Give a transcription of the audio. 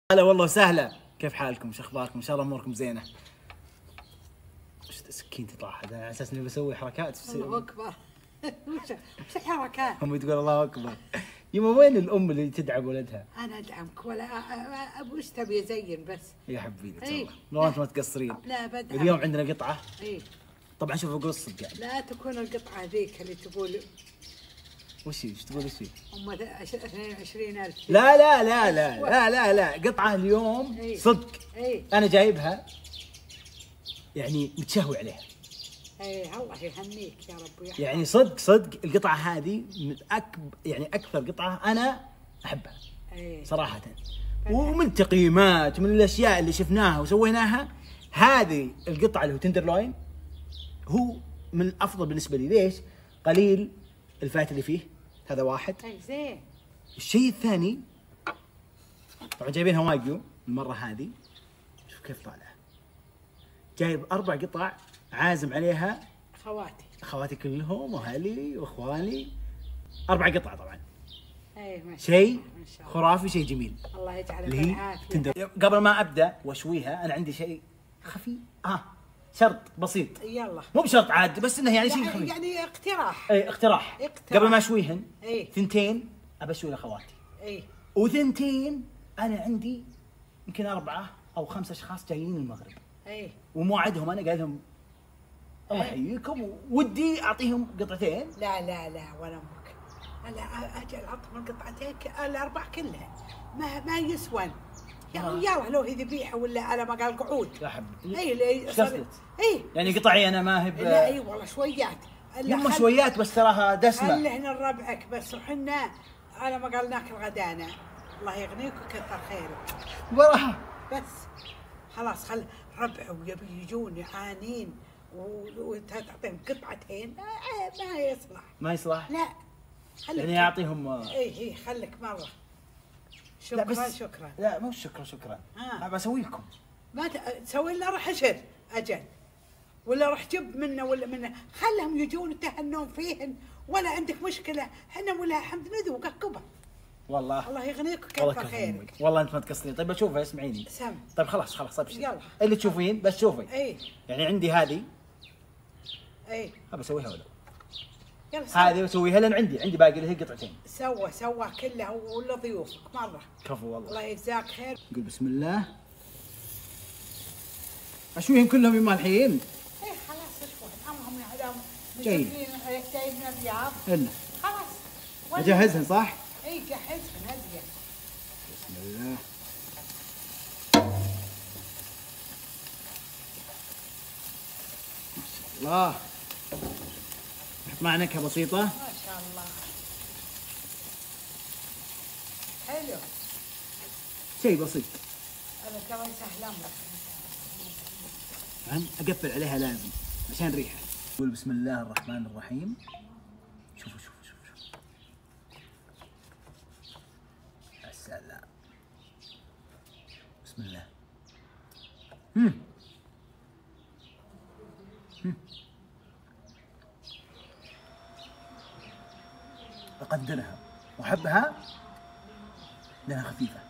هلا والله وسهلا، كيف حالكم؟ شو اخباركم؟ ان شاء الله اموركم زينه. وش السكين تطلع هذا على اساس اني بسوي حركات؟ الله اكبر. وش الحركات؟ هم تقول الله اكبر. يما وين الام اللي تدعم ولدها؟ انا ادعمك ولا وش تبي ازين بس؟ يا حبيبي إيه. والله لو انتم ما تقصرين. لا بدعمك. اليوم عندنا قطعه. اي طبعا شوفوا اقول الصدق يعني. لا تكون القطعه ذيك اللي تقول وش تقول وش هي؟ هم 22,000. لا لا لا لا لا لا لا قطعه اليوم إيه. صدق. اي انا جايبها يعني متشهوي عليها. اي الله يهنيك يا رب ويحفظك. يعني صدق القطعه هذه من يعني اكثر قطعه انا احبها. اي صراحة. ومن تقييمات ومن الاشياء اللي شفناها وسويناها، هذه القطعة اللي هو تندرلوين هو من الافضل بالنسبة لي. ليش؟ قليل الفات اللي فيه، هذا واحد. اي زين. الشيء الثاني طبعا جايبينها واجيو المرة هذه، شوف كيف طالعة. جايب 4 قطع عازم عليها خواتي كلهم واهلي واخواني. 4 قطع طبعا. اي ما شاء شيء الله ما شاء الله. خرافي، شيء جميل. الله يجعلك اللي هي بالعافيه. تندر. قبل ما ابدا واشويها انا عندي شيء خفي. شرط بسيط، يلا مو بشرط عاد، بس انه يعني شيء خفيف. يعني اقتراح. اي اقتراح. قبل ما اشويهن ثنتين ابى اسوي لاخواتي. اي وثنتين انا عندي يمكن 4 أو 5 اشخاص جايين من المغرب. اي وموعدهم انا قايل لهم الله يحييكم ودي اعطيهم قطعتين. لا لا لا ولا امك. انا اجل اعطهم القطعتين الاربع كلها ما يسون. يلا لو هي ذبيحه ولا على ما قال قعود. يا حبيبي اي ايش قصدك؟ اي يعني قطعي انا ما هي لا اي والله شويات. يما شويات بس تراها دسمه. خلينا ربعك بس وحنا على ما قال ناكل غدانا. الله يغنيك وكثر خيرك. وراها بس خلاص خل ربع ويبي يجون يعانين وانت تعطيهم قطعتين ما يصلح. لا يعني اعطيهم. اي خليك مره. لا بس شكرا. لا مو شكرا. انا بسوي لكم. ما تسوي لنا راح اشر اجل ولا راح جيب منه ولا منه. خلهم يجون يتهنون فيهن ولا عندك مشكله. احنا ولا الحمد نذوق عقبه. والله الله يغنيك وكثر خيرك. والله انت ما تقصرين. طيب اشوفها اسمعيني. سم. طيب خلاص ابشر. يلا اللي تشوفين بس شوفي. اي يعني عندي هذه. اي ابى اسويها ولا يلا هذه بسويها لان عندي باقي اللي هي قطعتين. سوى كلها ولا ضيوفك مره. كفو والله. الله يجزاك خير. نقول بسم الله. اشويهم كلهم يما الحين. ايه خلاص اشوي امهم يا عدام. جايين من الرياض. الا خلاص اجهزهن صح؟ اي جهزهن هذه. بسم الله. ما شاء الله. نحط مع نكهه بسيطه. ما شاء الله حلو. شيء بسيط. انا ترى سهل امرك. فهم؟ اقفل عليها لازم عشان ريحه. قول بسم الله الرحمن الرحيم. شوفوا يا سلام. بسم الله. اقدرها واحبها لانها خفيفه.